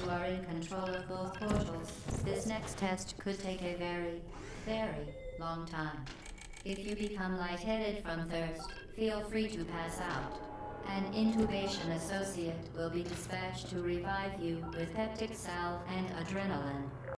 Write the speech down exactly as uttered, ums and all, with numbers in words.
you are in control of both portals. This next test could take a very, very long time. If you become lightheaded from thirst, feel free to pass out. An intubation associate will be dispatched to revive you with peptic salve and adrenaline.